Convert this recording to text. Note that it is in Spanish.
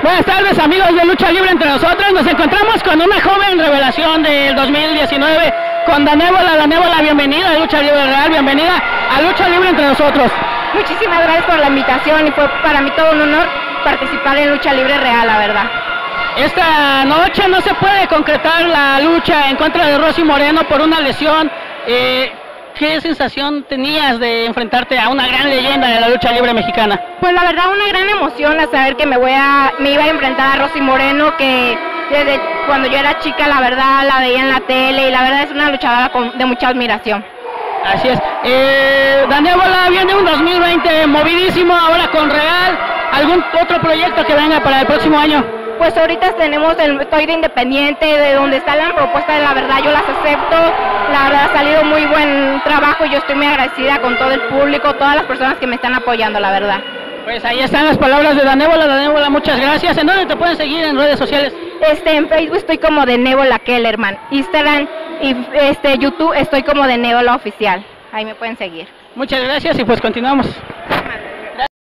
Buenas tardes, amigos de Lucha Libre Entre Nosotros. Nos encontramos con una joven revelación del 2019, con Danébola. Danébola, bienvenida a Lucha Libre Real, bienvenida a Lucha Libre Entre Nosotros. Muchísimas gracias por la invitación y fue para mí todo un honor participar en Lucha Libre Real, la verdad. Esta noche no se puede concretar la lucha en contra de Rosy Moreno por una lesión. ¿Qué sensación tenías de enfrentarte a una gran leyenda de la lucha libre mexicana? Pues la verdad una gran emoción a saber que me iba a enfrentar a Rosy Moreno, que desde cuando yo era chica la verdad la veía en la tele y la verdad es una luchadora de mucha admiración. Así es. Danébola, viene un 2020 movidísimo ahora con Real. ¿Algún otro proyecto que venga para el próximo año? Pues ahorita estoy de independiente, de donde está la propuesta, de la verdad yo las acepto, la verdad ha salido muy buen trabajo y yo estoy muy agradecida con todo el público, todas las personas que me están apoyando, la verdad. Pues ahí están las palabras de Danébola. Danébola, muchas gracias. ¿En dónde te pueden seguir en redes sociales? En Facebook estoy como Danébola Kellerman, Instagram y YouTube estoy como Danébola Oficial, ahí me pueden seguir. Muchas gracias y pues continuamos.